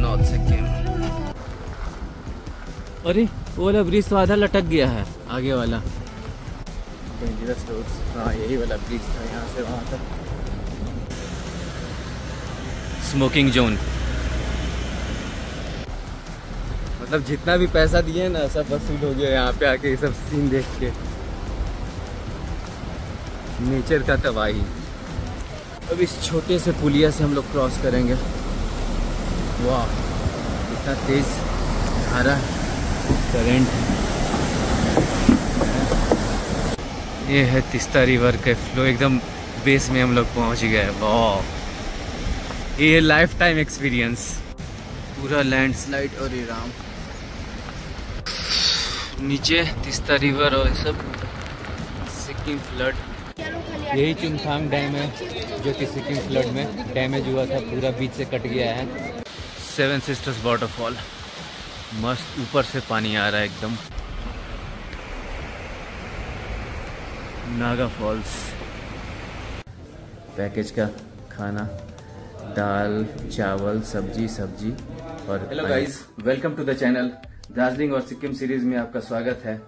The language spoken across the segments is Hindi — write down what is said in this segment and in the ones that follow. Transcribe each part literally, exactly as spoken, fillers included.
नॉर्थ सिक्किम। अरे वो वाला ब्रिज तो आधा लटक गया है, आगे वाला डेंजरस रोड्स। हाँ यही वाला ब्रिज था, यहाँ से वहाँ तक। स्मोकिंग जोन, मतलब जितना भी पैसा दिए ना सब वसूल हो गया यहाँ पे आके, ये सब सीन देख के। नेचर का तबाही। अब इस छोटे से पुलिया से हम लोग क्रॉस करेंगे। वाह कितना तेज धारा करंट। ये है तीस्ता रिवर के फ्लो, एकदम बेस में हम लोग पहुंच गए। वाह ये लाइफ टाइम एक्सपीरियंस। पूरा लैंडस्लाइड और ये राम नीचे तीस्ता रिवर और सब सिक्किम फ्लड। यही चुमथांग डैम है जो कि सिक्किम फ्लड में डैमेज हुआ था, पूरा बीच से कट गया है। सेवन सिस्टर्स वाटरफॉल, मस्त ऊपर से पानी आ रहा है एकदम। नागा फॉल्स। पैकेज का खाना, दाल चावल सब्जी सब्जी और। Hello guys, welcome to the channel. Darjeeling और सिक्किम सीरीज में आपका स्वागत है।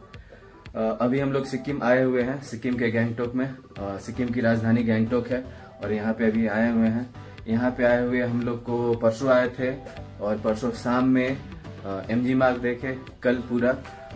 अभी हम लोग सिक्किम आए हुए हैं, सिक्किम के गैंगटोक में। सिक्किम की राजधानी गैंगटोक है और यहाँ पे अभी आए हुए हैं। यहाँ पे आए हुए हम लोग को परसों आए थे और परसों शाम में एम जी मार्ग देखे। कल पूरा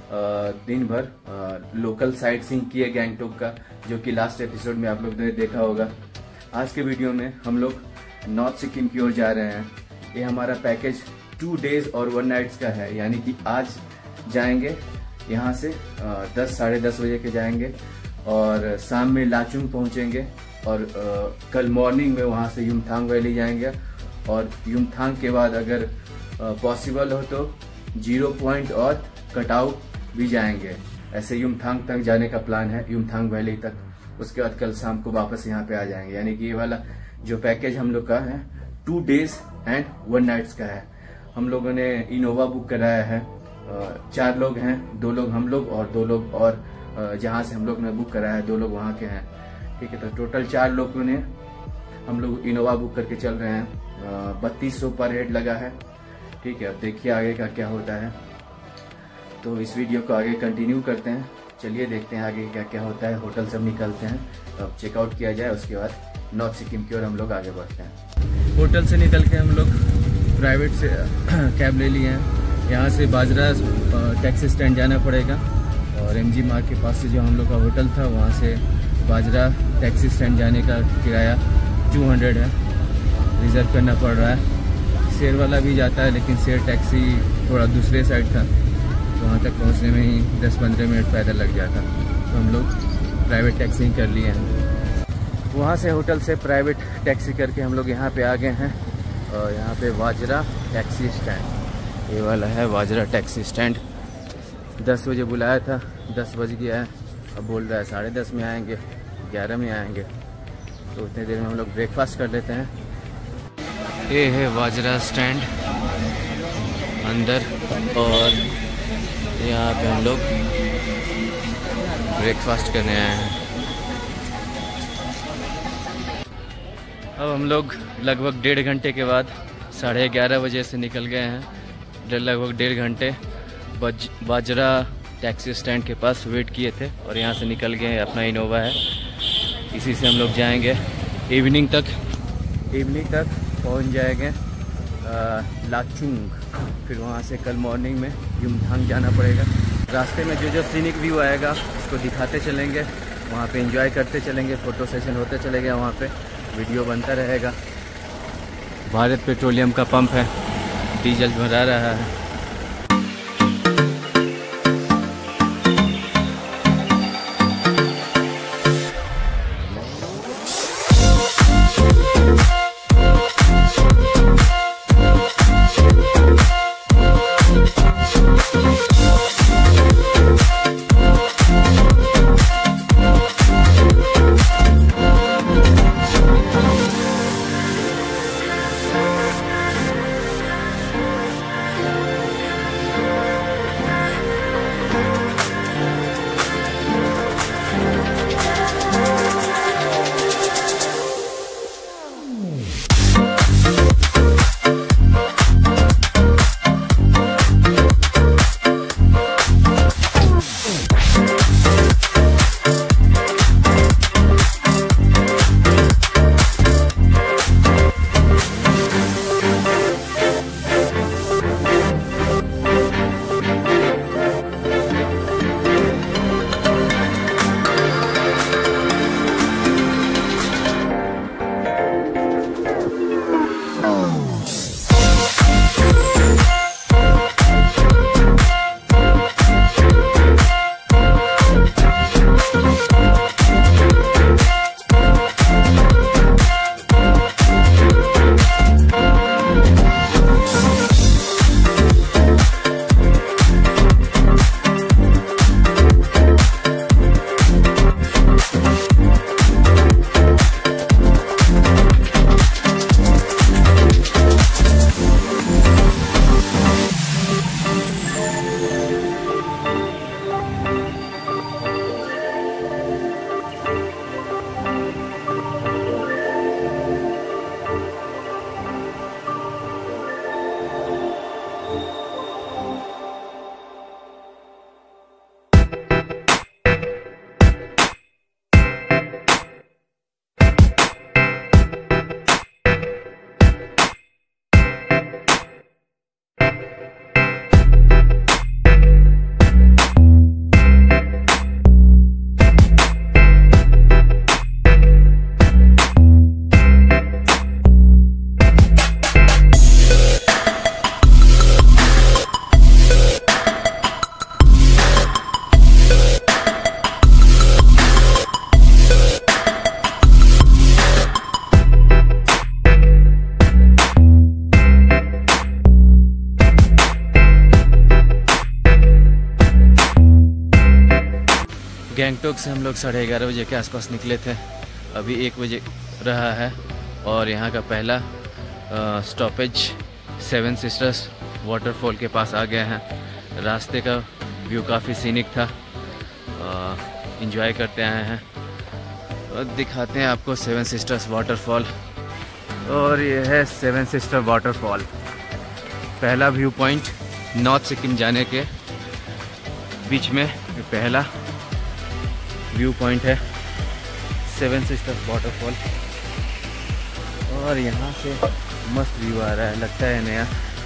दिन भर लोकल साइट सीइंग किए गैंगटोक का, जो कि लास्ट एपिसोड में आप लोग ने देखा होगा। आज के वीडियो में हम लोग नॉर्थ सिक्किम की ओर जा रहे हैं। ये हमारा पैकेज टू डेज और वन नाइट्स का है, यानी कि आज जाएंगे यहाँ से दस साढ़े दस बजे के जाएंगे और शाम में लाचुंग पहुँचेंगे और आ, कल मॉर्निंग में वहाँ से युमथांग वैली जाएंगे और युमथांग के बाद अगर पॉसिबल हो तो जीरो पॉइंट और कटाऊ भी जाएंगे। ऐसे युमथांग तक जाने का प्लान है, युमथांग वैली तक। उसके बाद कल शाम को वापस यहाँ पे आ जाएंगे। यानी कि ये वाला जो पैकेज हम लोग का है two days and one nights का है। हम लोगों ने इनोवा बुक कराया है। चार लोग हैं, दो लोग हम लोग और दो लोग और जहाँ से हम लोग ने बुक कराया है दो लोग वहाँ के हैं। ठीक है, तो टोटल चार लोगों ने हम लोग इनोवा बुक करके चल रहे हैं। बत्तीस सौ पर हेड लगा है। ठीक है, अब देखिए आगे का क्या होता है। तो इस वीडियो को आगे कंटिन्यू करते हैं। चलिए देखते हैं आगे क्या क्या होता है। होटल सब निकलते हैं, अब चेकआउट किया जाए, उसके बाद नॉर्थ सिक्किम की ओर हम लोग आगे बढ़ते हैं। होटल से निकल के हम लोग प्राइवेट से कैब ले लिए हैं। यहाँ से बाजरा टैक्सी स्टैंड जाना पड़ेगा और एम जी मार्ग के पास से जो हम लोग का होटल था वहाँ से बाजरा टैक्सी स्टैंड जाने का किराया टू हंड्रेड है, रिजर्व करना पड़ रहा है। शेर वाला भी जाता है लेकिन शेर टैक्सी थोड़ा दूसरे साइड था, तो वहाँ तक पहुँचने में ही दस पंद्रह मिनट पैदल लग जाता। तो हम लोग प्राइवेट टैक्सी कर लिए हैं। वहाँ से होटल से प्राइवेट टैक्सी करके हम लोग यहाँ पे आ गए हैं और यहाँ पे बाजरा टैक्सी स्टैंड, ये वाला है बाजरा टैक्सी स्टैंड। दस बजे बुलाया था, दस बज गया है, अब बोल रहा है साढ़े दस में आएंगे, ग्यारह में आएंगे। तो उतने देर में हम लोग ब्रेकफास्ट कर लेते हैं। ये है बाजरा स्टैंड अंदर और यहाँ पे हम लोग ब्रेकफास्ट करने आए हैं। अब हम लोग लगभग डेढ़ घंटे के बाद साढ़े ग्यारह बजे से निकल गए हैं। लगभग डेढ़ घंटे बज बाजरा टैक्सी स्टैंड के पास वेट किए थे और यहाँ से निकल गए। अपना इनोवा है, इसी से हम लोग जाएंगे इवनिंग तक। इवनिंग तक पहुँच जाएंगे लाचुंग, फिर वहाँ से कल मॉर्निंग में युमथांग जाना पड़ेगा। रास्ते में जो जो सीनिक व्यू आएगा उसको दिखाते चलेंगे, वहाँ पे एंजॉय करते चलेंगे, फ़ोटो सेशन होते चलेगा, वहाँ पे वीडियो बनता रहेगा। भारत पेट्रोलियम का पंप है, डीजल भरा रहा है। गैंगटोक से हम लोग साढ़े ग्यारह बजे के आसपास निकले थे, अभी एक बजे रहा है और यहाँ का पहला स्टॉपेज सेवन सिस्टर्स वाटरफॉल के पास आ गए हैं। रास्ते का व्यू काफ़ी सीनिक था, एंजॉय करते आए हैं और दिखाते हैं आपको सेवन सिस्टर्स वाटरफॉल। और ये है सेवन सिस्टर वाटरफॉल, पहला व्यू पॉइंट नॉर्थ सिक्किम जाने के बीच में पहला व्यू पॉइंट है सेवन सिस्टर्स वाटरफॉल। और यहाँ से मस्त व्यू आ रहा है, लगता है नया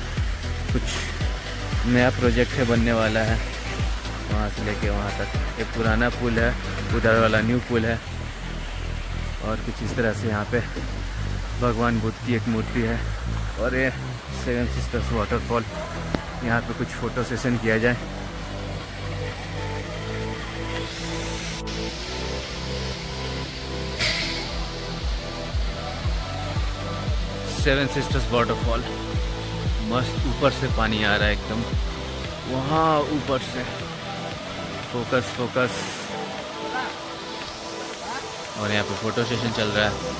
कुछ नया प्रोजेक्ट है बनने वाला है। वहाँ से लेके वहाँ तक ये पुराना पुल है, उधर वाला न्यू पुल है और कुछ इस तरह से यहाँ पे भगवान बुद्ध की एक मूर्ति है। और ये सेवन सिस्टर्स वाटरफॉल, यहाँ पे कुछ फ़ोटो सेशन किया जाए। सेवन सिस्टर्स वाटरफॉल, मस्त ऊपर से पानी आ रहा है एकदम, वहाँ ऊपर से फोकस फोकस। और यहाँ पे फोटो सेशन चल रहा है।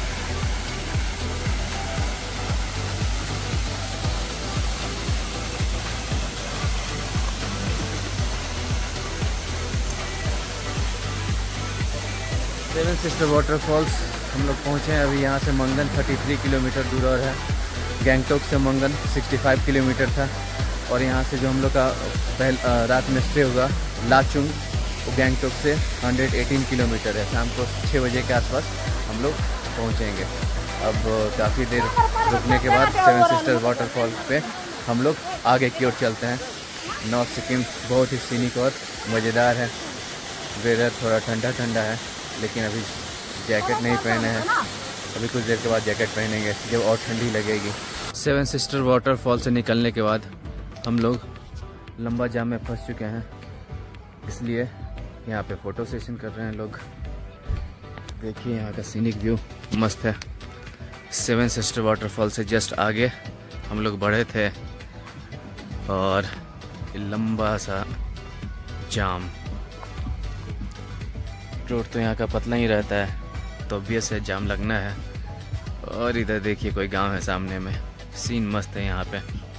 सेवन सिस्टर वाटरफॉल्स हम लोग पहुँचे हैं अभी। यहाँ से मंगन तैंतीस किलोमीटर दूर और है, गैंगटोक से मंगन पैंसठ किलोमीटर था। और यहाँ से जो हम लोग का पहल रात में स्टे होगा लाचुंग, वो गैंगटोक से एक सौ अठारह किलोमीटर है। शाम को छः बजे के आसपास हम लोग पहुँचेंगे। अब काफ़ी देर रुकने के बाद सेवन सिस्टर वाटरफॉल पे हम लोग आगे की ओर चलते हैं। नॉर्थ सिक्किम बहुत ही सीनिक और मज़ेदार है। वेदर थोड़ा ठंडा ठंडा है, लेकिन अभी जैकेट नहीं पहने हैं, अभी कुछ देर के बाद जैकेट पहनेंगे जब और ठंडी लगेगी। सेवन सिस्टर वाटरफॉल से निकलने के बाद हम लोग लंबा जाम में फंस चुके हैं, इसलिए यहाँ पे फ़ोटो सेशन कर रहे हैं लोग। देखिए यहाँ का सीनिक व्यू मस्त है। सेवन सिस्टर वाटरफॉल से जस्ट आगे हम लोग बढ़े थे और लंबा सा जाम। रोड तो यहाँ का पतला ही रहता है, तो ऑब्वियस है जाम लगना है। और इधर देखिए कोई गांव है सामने में, सीन मस्त है यहाँ पे।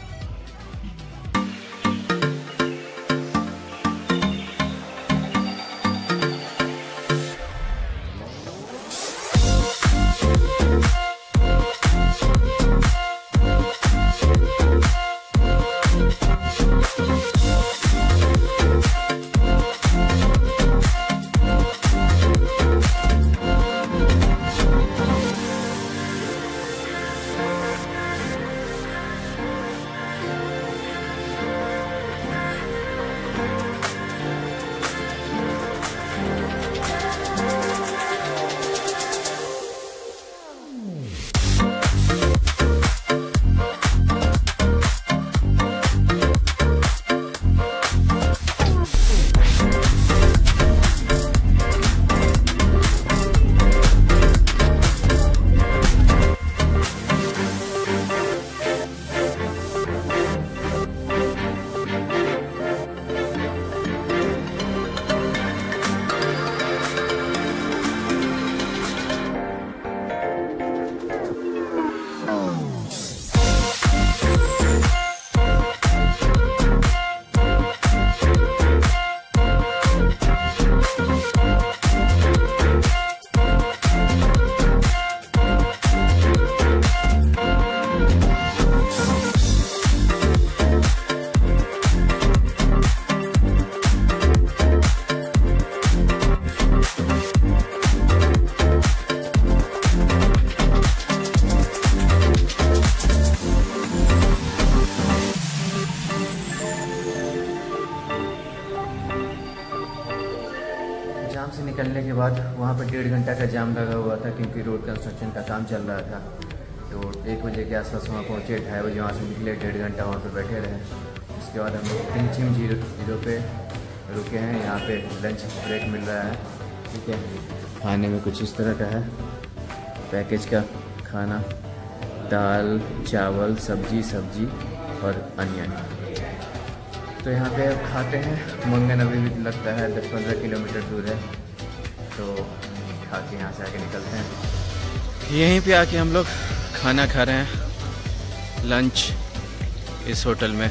जाम से निकलने के बाद वहाँ पर डेढ़ घंटा का जाम लगा हुआ था, क्योंकि रोड कंस्ट्रक्शन का काम चल रहा था। तो एक बजे के आसपास वहाँ पहुँचे, ढाई बजे वहाँ से निकले, डेढ़ घंटा वहाँ पर बैठे रहे। उसके बाद हम लोग टिंगचिम जीरो जीरो पे रुके हैं। यहाँ पे लंच ब्रेक मिल रहा है, ठीक है। खाने में कुछ इस तरह का है पैकेज का खाना, दाल चावल सब्जी सब्जी और अनियन। तो यहाँ पे अब खाते हैं। मंगन अभी भी लगता है दस पंद्रह किलोमीटर दूर है, तो खा के यहाँ से आगे निकलते हैं। यहीं पे आके हम लोग खाना खा रहे हैं, लंच इस होटल में,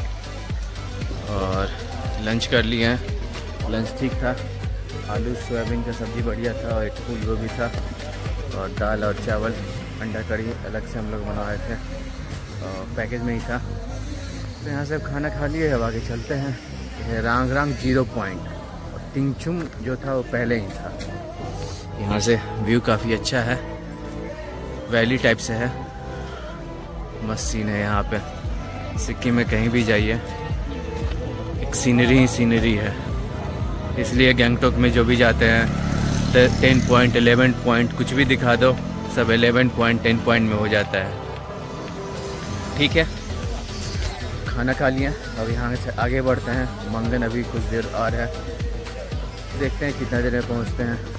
और लंच कर लिए हैं। लंच ठीक था, आलू सोयाबीन का सब्ज़ी बढ़िया था, और एक फूल गोभी था, और दाल और चावल, अंडा कढ़ी अलग से हम लोग बनवाए थे, और पैकेज में ही था। तो यहाँ से अब खाना खा लिए, अब आगे चलते हैं। रांग रांग जीरो पॉइंट, और तिंगचुम जो था वो पहले ही था। यहाँ से व्यू काफ़ी अच्छा है, वैली टाइप से है, मस्त सीन है यहाँ पे। सिक्किम में कहीं भी जाइए एक सीनरी ही सीनरी है, इसलिए गैंगटॉक में जो भी जाते हैं टेन पॉइंट एलेवन पॉइंट कुछ भी दिखा दो, सब एलेवन पॉइंट टेन पॉइंट में हो जाता है। ठीक है, खाना खा लिया, अब यहाँ से आगे बढ़ते हैं। मंगन अभी कुछ देर और है, देखते हैं कितना देर में पहुँचते हैं।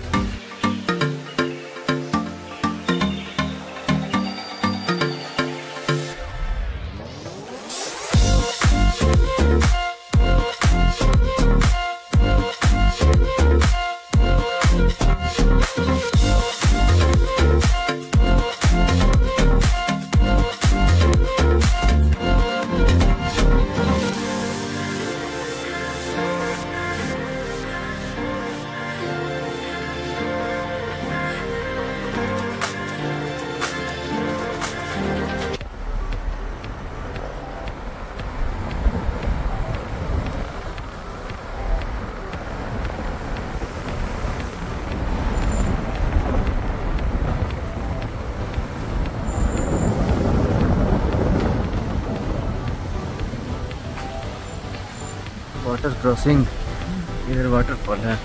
वाटर क्रॉसिंग, इधर वाटरफॉल है,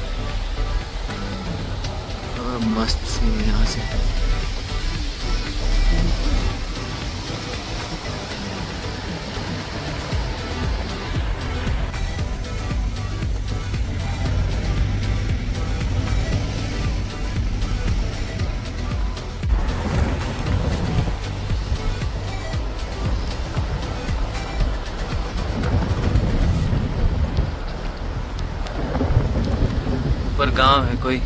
और मस्त सीन है यहाँ से। ऊपर गांव है कोई,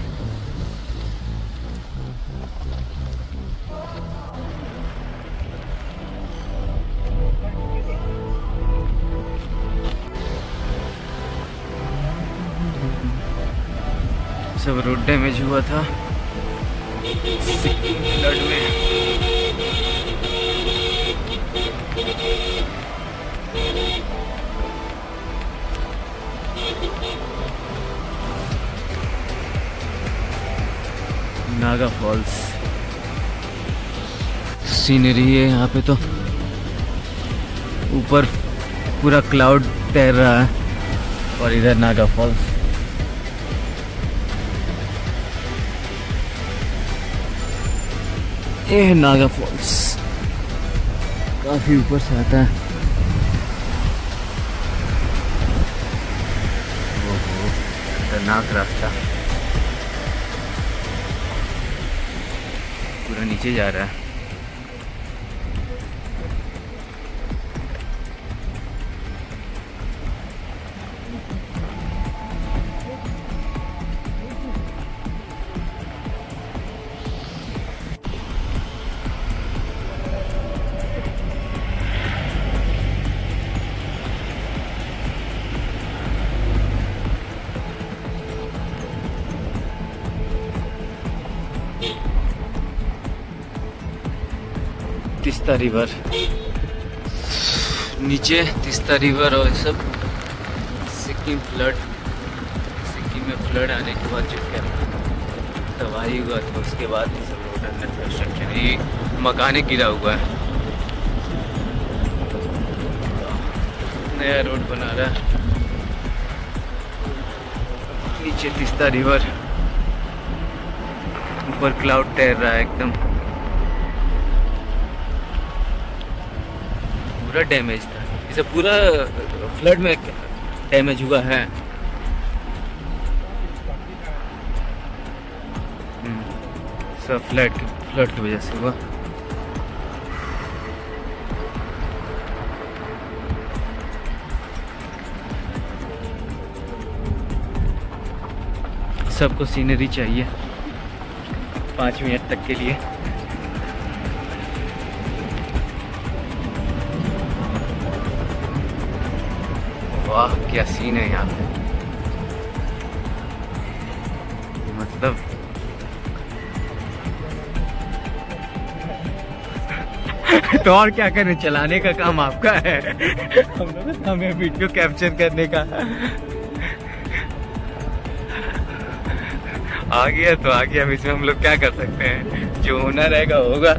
सब रोड डैमेज हुआ था फ्लड में। नागा फॉल्स सीनरी है यहाँ पे, तो ऊपर पूरा क्लाउड तैर रहा है, और इधर नागा फॉल्स। ये है नागा फॉल्स, काफी ऊपर से आता है। ओहो, खतरनाक रास्ता, पूरा नीचे जा रहा है। तिस्ता रिवर, नीचे तिस्ता रिवर, और सब सिक्किम फ्लड। सिक्किम में फ्लड आने के बाद जो क्या तबाही हुआ था, उसके बाद सब रोड कंस्ट्रक्शन, ये मकाने गिरा हुआ है, नया रोड बना रहा है। नीचे तिस्ता रिवर, ऊपर क्लाउड तैर रहा है एकदम। पूरा डैमेज था, इसे पूरा फ्लड में डैमेज हुआ है। सब फ्लड फ्लड की वजह से हुआ। सबको सीनरी चाहिए पाँच मिनट तक के लिए। वाह क्या सीन है यहाँ पे, मतलब तो और क्या करें, चलाने का काम आपका है, हम लोग हमें वीडियो कैप्चर करने का। आ गया तो आ गया, इसमें हम लोग क्या कर सकते हैं, जो होना रहेगा होगा।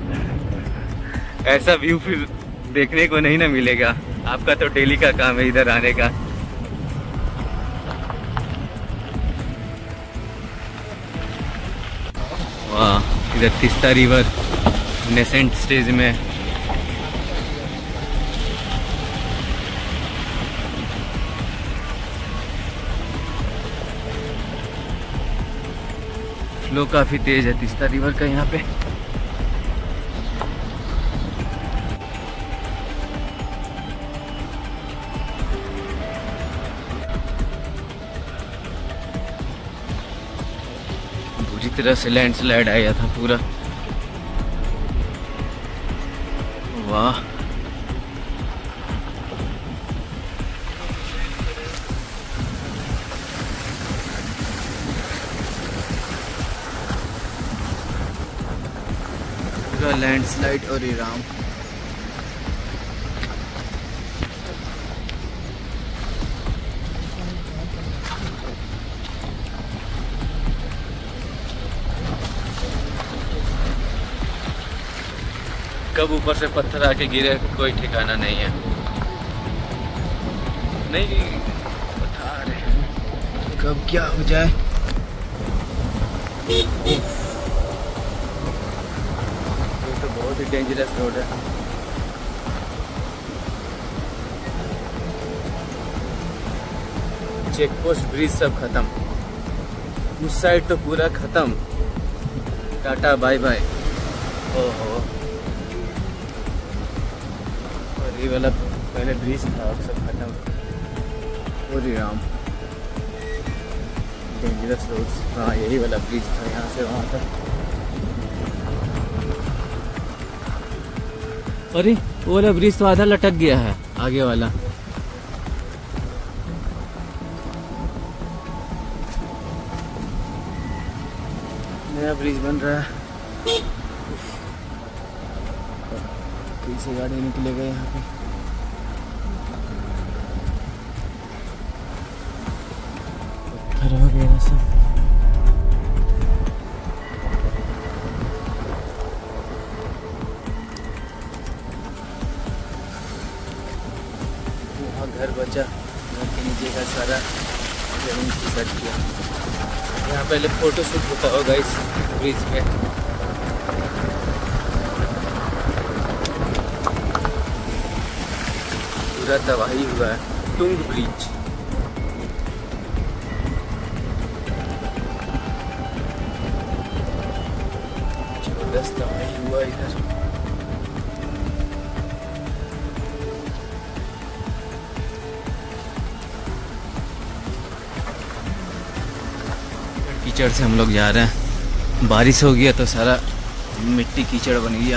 ऐसा व्यू फिर देखने को नहीं ना मिलेगा, आपका तो डेली का काम है इधर आने का। वाह इधर तीस्ता रिवर नेसेंट स्टेज में। फ्लो काफी तेज है तीस्ता रिवर का यहाँ पे। पूरी तरह से लैंडस्लाइड आया था पूरा। वाह पूरा लैंडस्लाइड और राम। कब ऊपर से पत्थर आके गिरे कोई ठिकाना नहीं है। नहीं बता रहे कब क्या हो जाए। ये तो बहुत ही डेंजरस रोड है। चेक पोस्ट ब्रिज सब खत्म, उस साइड तो पूरा खत्म। Tata bye bye. ओहो ये वाला पहले ब्रिज था, अब सब खत्म। ओरे राम डेंजरस रोड्स। हाँ यही वाला ब्रिज था, यहाँ से वहाँ तक। अरे वो वाला ब्रिज तो आधा लटक गया है, आगे वाला। नया ब्रिज बन रहा है। से गाड़ी निकलेगा यहाँ पे। पत्थर वगैरह सब। वहाँ घर बचा, घर के नीचे का सारा जमीन से सेट किया। यहाँ पहले फोटो शूट होता होगा इस ब्रिज पे। पूरा तबाही हुआ है टुंग ब्रिज। जबरदस्त तबाही हुआ इधर। कीचड़ से हम लोग जा रहे हैं, बारिश हो गया तो सारा मिट्टी कीचड़ बन गया।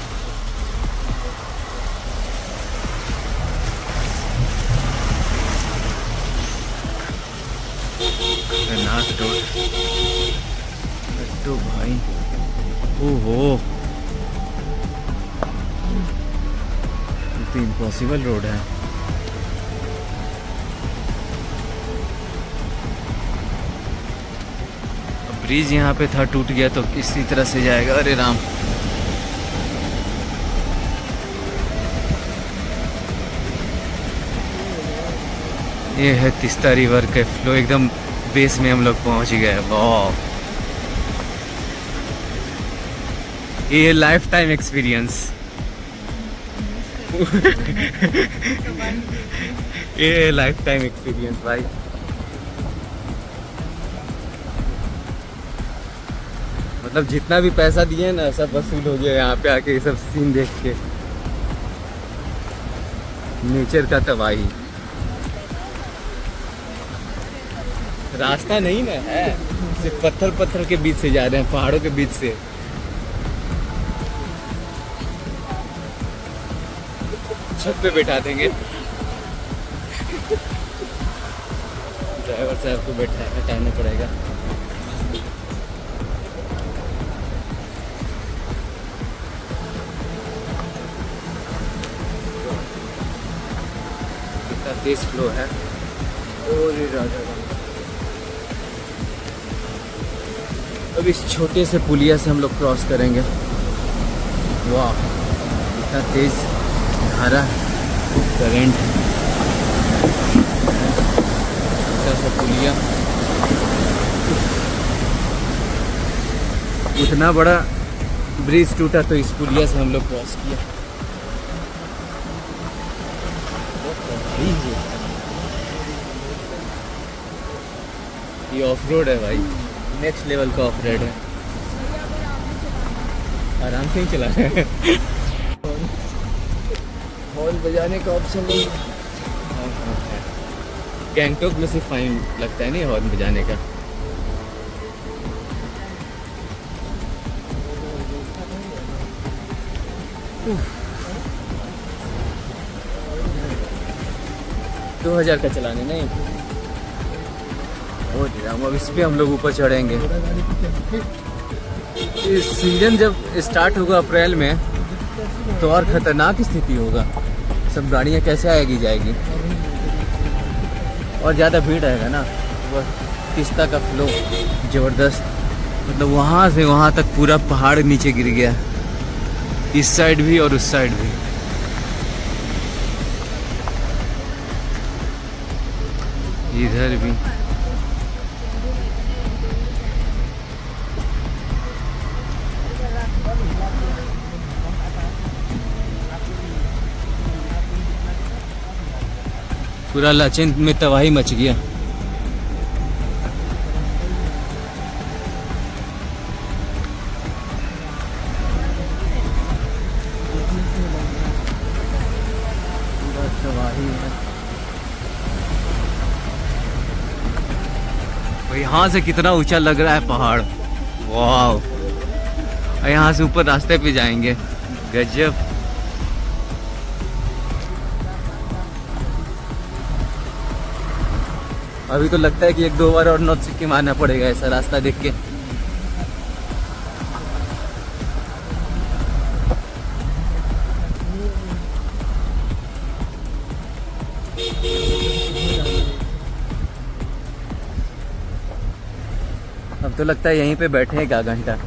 तो भाई ओहो ये तो इम्पॉसिबल रोड है। अब ब्रिज यहाँ पे था, टूट गया तो किसी तरह से जाएगा। अरे राम ये है तीस्ता रिवर के फ्लो, एकदम बेस में हम लोग पहुंच गए। वाह ये लाइफ टाइम एक्सपीरियंस। ये लाइफ टाइम एक्सपीरियंस भाई। मतलब जितना भी पैसा दिए ना सब वसूल हो गया यहाँ पे आके, सब सीन देख के। नेचर का तबाही। रास्ता नहीं ना है। ऐसे पत्थर पत्थर के बीच से जा रहे हैं, पहाड़ों के बीच से। छत पे बैठा देंगे। ड्राइवर साहब को बैठा हटाना पड़ेगा। कितना तेज फ्लो है। और राजा अब इस छोटे से पुलिया से हम लोग क्रॉस करेंगे। वाह, इतना तेज धारा करंट, छोटा सा पुलिया, इतना बड़ा ब्रिज टूटा तो इस पुलिया से हम लोग क्रॉस किया। ये ऑफ रोड है भाई, नेक्स्ट लेवल का ऑफ रोड है। आराम से ही चला रहे हैं। हॉर्न बजाने का ऑप्शन नहीं। गैंगटॉक में से फाइन लगता है नहीं हॉर्न बजाने का। दो हजार का चलाने नहीं। अब इस पे हम लोग ऊपर चढ़ेंगे। इस सीजन जब स्टार्ट होगा अप्रैल में तो और खतरनाक स्थिति होगा। सब गाड़ियाँ कैसे आएगी जाएगी, और ज़्यादा भीड़ रहेगा ना। वह तीस्ता का फ्लो ज़बरदस्त, मतलब वहाँ से वहाँ तक पूरा पहाड़ नीचे गिर गया, इस साइड भी और उस साइड भी। इधर भी पूरा लाचेन में तबाही मच गया। पूरा तबाही है। यहाँ से कितना ऊंचा लग रहा है पहाड़। वाह, यहाँ से ऊपर रास्ते पे जाएंगे। गजब। अभी तो लगता है कि एक दो बार और नॉर्थ सिक्किम आना पड़ेगा ऐसा रास्ता देख के। अब तो लगता है यहीं पे बैठे एक आधा घंटा।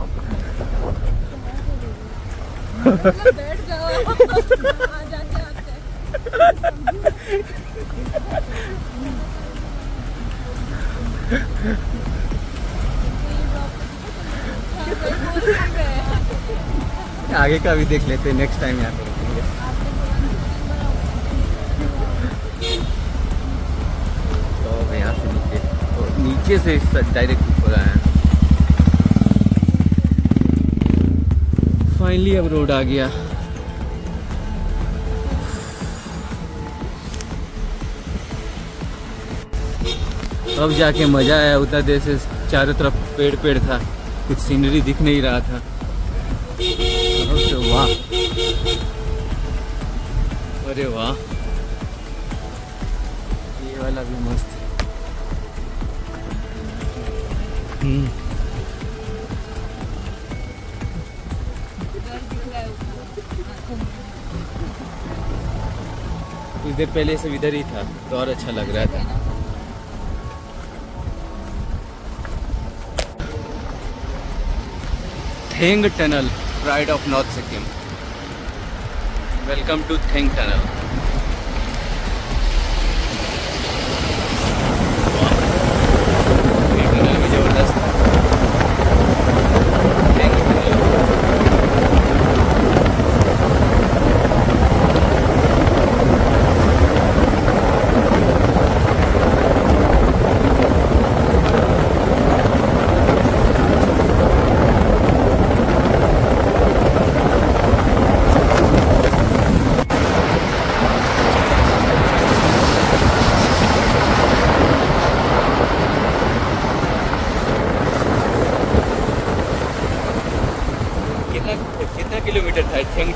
बैठ जाओ। आगे का भी देख लेते हैं, नेक्स्ट टाइम यहाँ पे रुकेंगे। तो यहाँ से नीचे, तो नीचे से डायरेक्ट ऊपर आए हैं। फाइनली अब रोड आ गया। अब जाके मजा आया। उतना देर से चारों तरफ पेड़ पेड़ था, कुछ सीनरी दिख नहीं रहा था। तो वाह, अरे वाह, ये वाला भी मस्त। हम्म, कुछ देर पहले सब इधर ही था तो और अच्छा लग रहा था। Theng tunnel, pride of north Sikkim. Welcome to Theng tunnel. ये टनल भी जबरदस्त है। थेंग टनल।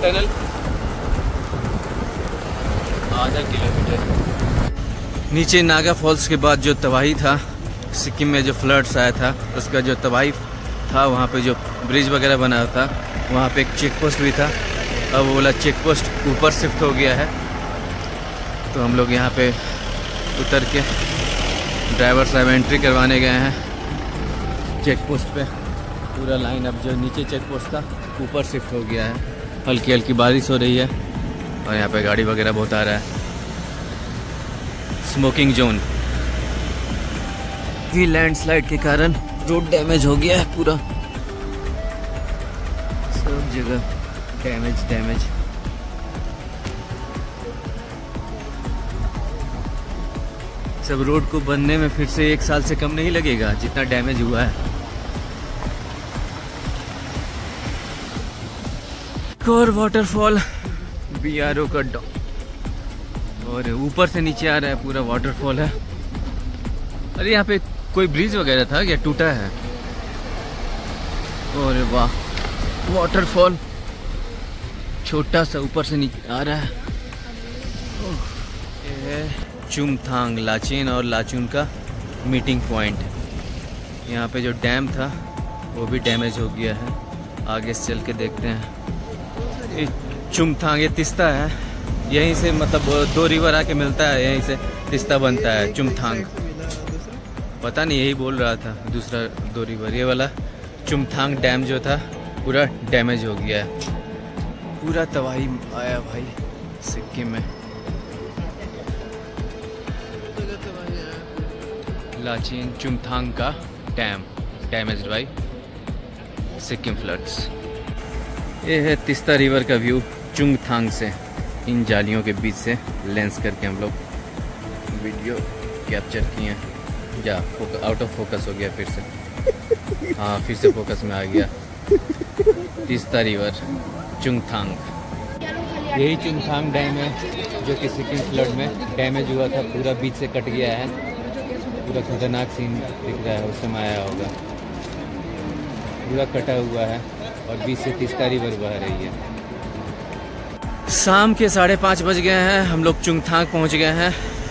टनल आधा किलोमीटर। नीचे नागा फॉल्स के बाद जो तबाही था, सिक्किम में जो फ्लड्स आया था, उसका जो तबाही था, वहाँ पे जो ब्रिज वगैरह बना था, वहाँ पे एक चेक पोस्ट भी था। अब वो वाला चेक पोस्ट ऊपर शिफ्ट हो गया है, तो हम लोग यहाँ पे उतर के ड्राइवर साहब एंट्री करवाने गए हैं चेक पोस्ट पे। पूरा लाइन अब जो नीचे चेक पोस्ट था ऊपर शिफ्ट हो गया है। हल्की हल्की बारिश हो रही है और यहाँ पे गाड़ी वगैरह बहुत आ रहा है। स्मोकिंग जोन की लैंडस्लाइड के कारण रोड डैमेज हो गया है, पूरा सब जगह डैमेज डैमेज। सब रोड को बनने में फिर से एक साल से कम नहीं लगेगा जितना डैमेज हुआ है। और वाटरफॉल बी आर ओ का डॉ और ऊपर से नीचे आ रहा है, पूरा वाटरफॉल है। अरे यहाँ पे कोई ब्रिज वगैरह था क्या, टूटा है? और वाह, वाटरफॉल छोटा सा ऊपर से नीचे आ रहा है। ये है चुमथांग, लाचेन और लाचुंग का मीटिंग पॉइंट। यहाँ पे जो डैम था वो भी डैमेज हो गया है। आगे से चल के देखते हैं। ये चुमथांग, ये तिस्ता है, यहीं से मतलब दो रिवर आके मिलता है, यहीं से तिस्ता बनता है चुमथांग। पता नहीं, यही बोल रहा था दूसरा दो रिवर। ये वाला चुमथांग डैम जो था पूरा डैमेज हो गया है। पूरा तबाही आया भाई सिक्किम में। लाचेन चुमथांग का dam damaged by Sikkim floods. ये है तिस्ता रिवर का व्यू चुमथांग से। इन जालियों के बीच से लेंस करके हम लोग वीडियो कैप्चर किए हैं। या आउट ऑफ फोकस हो गया फिर से। हाँ, फिर से फोकस में आ गया। तिस्ता रिवर चुमथांग, यही चुमथांग डैम है जो कि सिक्किम फ्लड में डैमेज हुआ था, पूरा बीच से कट गया है। पूरा खतरनाक सीन दिख रहा है, उस समय आया होगा। पूरा कटा हुआ है और बीच से तिस्ता रिवर बह रही है। शाम के साढ़े पाँच बज गए हैं, हम लोग चुमथांग पहुंच गए हैं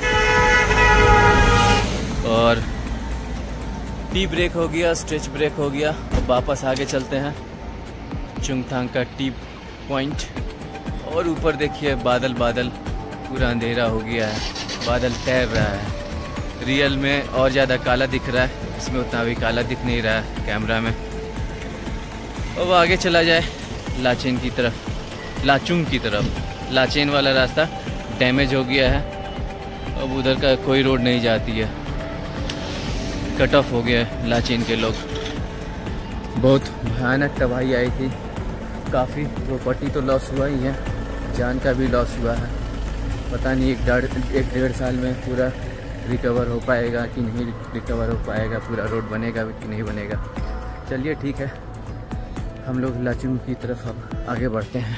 और टी ब्रेक हो गया, स्ट्रेच ब्रेक हो गया। अब वापस आगे चलते हैं चुमथांग का टी पॉइंट। और ऊपर देखिए बादल बादल, पूरा अंधेरा हो गया है, बादल तैर रहा है। रियल में और ज़्यादा काला दिख रहा है, इसमें उतना भी काला दिख नहीं रहा है कैमरा में। अब आगे चला जाए लाचेन की तरफ, लाचुंग की तरफ। लाचेन वाला रास्ता डैमेज हो गया है, अब उधर का कोई रोड नहीं जाती है, कट ऑफ हो गया है लाचेन के लोग। बहुत भयानक तबाही आई थी, काफ़ी प्रॉपर्टी तो लॉस हुआ ही है, जान का भी लॉस हुआ है। पता नहीं एक डेढ़ एक डेढ़ साल में पूरा रिकवर हो पाएगा कि नहीं रिकवर हो पाएगा, पूरा रोड बनेगा कि नहीं बनेगा। चलिए ठीक है, हम लोग लाचुंग की तरफ अब आगे बढ़ते हैं।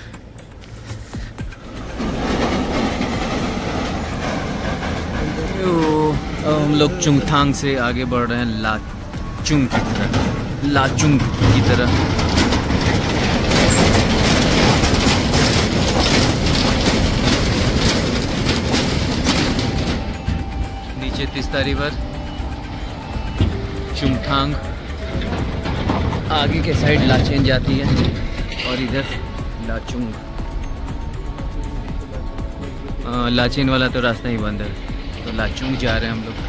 अब हम लोग चुमथांग से आगे बढ़ रहे हैं लाचुंग की तरफ, लाचुंग की तरफ। नीचे तिस्ता रिवर, चुमथांग, आगे के साइड लाचेन जाती है और इधर लाचुंग। लाचेन वाला तो रास्ता ही बंद है, तो लाचुंग जा रहे हैं हम लोग।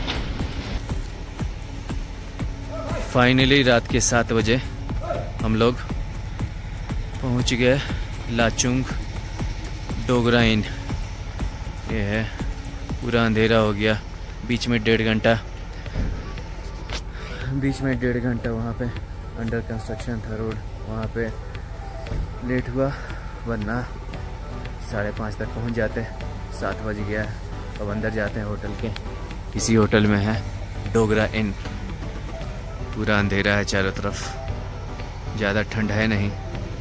फाइनली रात के सात बजे हम लोग पहुंच गए लाचुंग डोगराइन। ये है, पूरा अंधेरा हो गया। बीच में डेढ़ घंटा बीच में डेढ़ घंटा वहाँ पे अंडर कंस्ट्रक्शन था रोड, वहाँ पे लेट हुआ, वरना साढ़े पाँच तक पहुँच जाते। सात बज गया है, अब अंदर जाते हैं होटल के। इसी होटल में है डोगरा इन। पूरा अंधेरा है चारों तरफ, ज़्यादा ठंड है नहीं,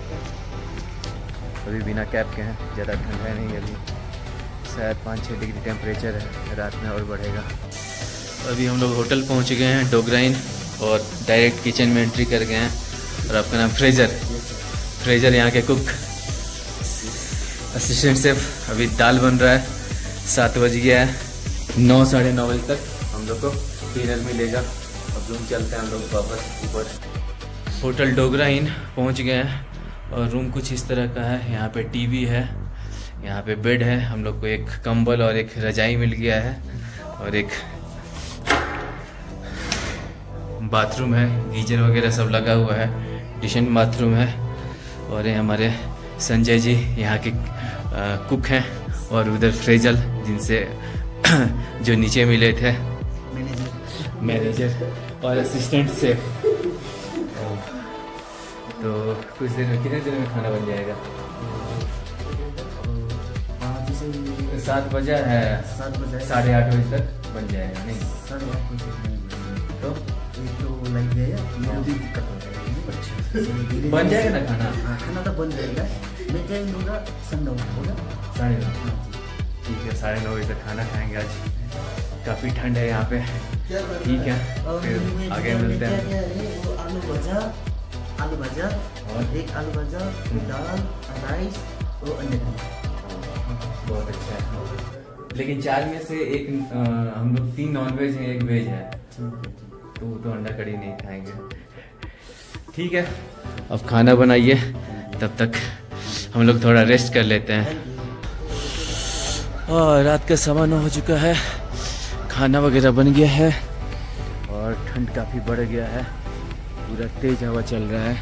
अभी बिना कैप के हैं, ज़्यादा ठंड है नहीं अभी, शायद पाँच छः डिग्री टेम्परेचर है, रात में और बढ़ेगा। अभी हम लोग होटल पहुंच गए हैं डोगरा इन और डायरेक्ट किचन में एंट्री कर गए हैं। और आपका नाम फ्रेजर, फ्रेजर यहाँ के कुक। असिस्टेंट शेफ अभी दाल बन रहा है। सात बज गया है, नौ साढ़े नौ बजे तक हम लोग को डिनर मिलेगा। अब रूम चलते हैं हम लोग वापस ऊपर। होटल डोगरा इन पहुंच गए हैं और रूम कुछ इस तरह का है। यहाँ पे टीवी है, यहाँ पे बेड है, हम लोग को एक कंबल और एक रजाई मिल गया है और एक बाथरूम है, गीजर वगैरह सब लगा हुआ है, किचन बाथरूम है। और ये हमारे संजय जी यहाँ के आ, कुक हैं और उधर फ्रेजल जिनसे जो नीचे मिले थे मैनेजर मैनेजर और असिस्टेंट शेफ। तो कुछ देर में, कितने देर में खाना बन जाएगा? सात बजा है, सात बजे साढ़े आठ बजे तक बन जाएगा। नहीं साढ़े आठ बजे तो एक तो लग जाएगा, दिक्कत हो जाएगी। बन जाएगा ना खाना? खाना तो बन जाएगा, मैं टाइम दूंगा संडे होगा साढ़े नौ। ठीक है, साढ़े नौ बजे तक खाना खाएंगे। आज काफ़ी ठंड है यहाँ पे। ठीक है, फिर आगे मिलते हैं। आलू भजा, आलू भजा और एक आलू भजा, दाल, राइस और अंडे। बहुत अच्छा है। लेकिन चार में से एक आ, हम लोग तीन नॉन वेज हैं, एक वेज है, तो तो अंडा कड़ी नहीं खाएंगे। ठीक है, अब खाना बनाइए, तब तक हम लोग थोड़ा रेस्ट कर लेते हैं। और रात का सवा नौ हो चुका है, खाना वगैरह बन गया है और ठंड काफ़ी बढ़ गया है, पूरा तेज हवा चल रहा है।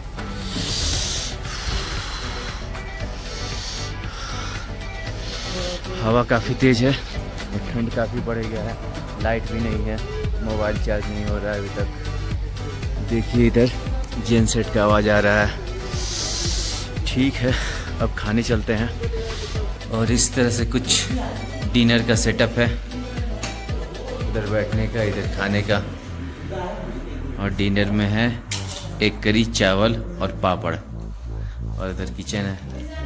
हवा काफ़ी तेज है और ठंड काफ़ी बढ़ गया है। लाइट भी नहीं है, मोबाइल चार्ज नहीं हो रहा है अभी तक। देखिए इधर जेन सेट का आवाज़ आ रहा है। ठीक है, अब खाने चलते हैं। और इस तरह से कुछ डिनर का सेटअप है, उधर बैठने का, इधर खाने का। और डिनर में है एक करी चावल और पापड़, और इधर किचन है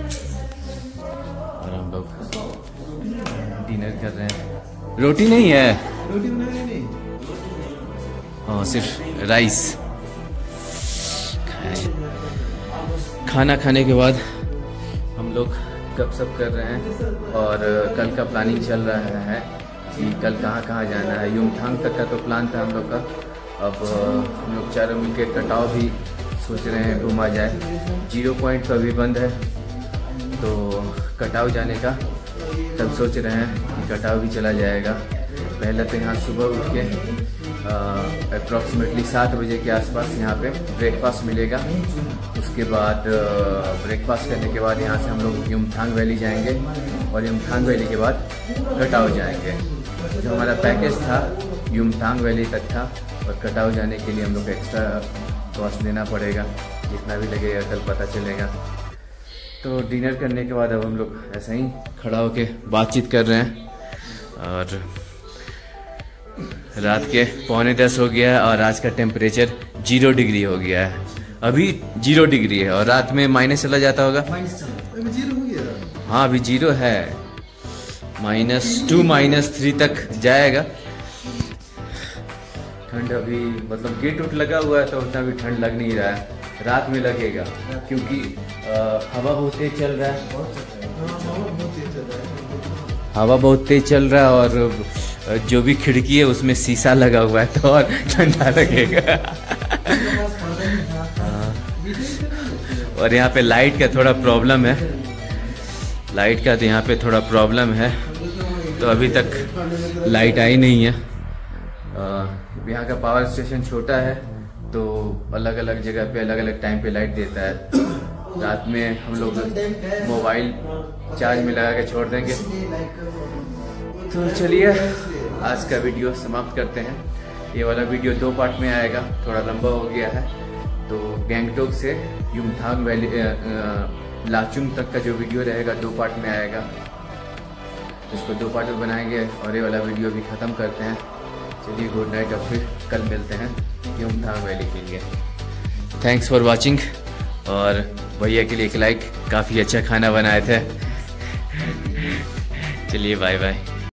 और हम लोग डिनर कर रहे हैं। रोटी नहीं है, रोटी बनाने नहीं, हाँ सिर्फ राइस। खाना खाने के बाद हम लोग गपशप कर रहे हैं और कल का प्लानिंग चल रहा है कि कल कहाँ कहाँ जाना है। युमथांग तक का तो प्लान था हम लोग का। अब हम लोग चारों मिलकर कटाव भी सोच रहे हैं घूमा जाए। जीरो पॉइंट तो अभी बंद है, तो कटाव जाने का तब सोच रहे हैं कि कटाव भी चला जाएगा। पहले तो यहाँ सुबह उठ के अप्रॉक्सीमेटली सात बजे के आसपास यहाँ पे ब्रेकफास्ट मिलेगा। उसके बाद ब्रेकफास्ट करने के बाद यहाँ से हम लोग युमथांग वैली जाएंगे और युमथांग वैली के बाद कटाव जाएंगे। जो हमारा पैकेज था युमथांग वैली तक था, और कटाव जाने के लिए हम लोग एक्स्ट्रा कॉस्ट देना पड़ेगा, जितना भी लगेगा कल पता चलेगा। तो डिनर करने के बाद अब हम लोग ऐसे ही खड़ा होके बातचीत कर रहे हैं। और रात के पौने दस हो गया है और आज का टेम्परेचर जीरो डिग्री हो गया है। अभी जीरो डिग्री है और रात में माइनस चला जाता होगा। जीरो हो गया, हाँ अभी जीरो है, माइनस टू माइनस थ्री तक जाएगा। ठंड अभी मतलब गेट उट लगा हुआ है तो उतना भी ठंड लग नहीं रहा है, रात में लगेगा क्योंकि आ, हवा बहुत तेज चल रहा है। हवा बहुत तेज चल रहा है और जो भी खिड़की है उसमें शीशा लगा हुआ है तो और ठंडा लगेगा। और यहाँ पे लाइट का थोड़ा प्रॉब्लम है, लाइट का तो यहाँ पे थोड़ा प्रॉब्लम है, तो अभी तक लाइट आई नहीं है। यहाँ का पावर स्टेशन छोटा है तो अलग अलग जगह पे अलग अलग टाइम पे लाइट देता है। रात में हम लोग मोबाइल चार्ज में लगा के छोड़ देंगे। तो चलिए आज का वीडियो समाप्त करते हैं। ये वाला वीडियो दो पार्ट में आएगा, थोड़ा लंबा हो गया है। तो गैंगटोक से युमथांग वैली लाचुंग तक का जो वीडियो रहेगा दो पार्ट में आएगा, इसको दो पार्ट में बनाएंगे और ये वाला वीडियो भी ख़त्म करते हैं। चलिए गुड नाइट, और फिर कल मिलते हैं युमथांग वैली के लिए। Thanks for watching. और भैया के लिए एक लाइक, काफ़ी अच्छा खाना बनाए थे। चलिए बाय बाय।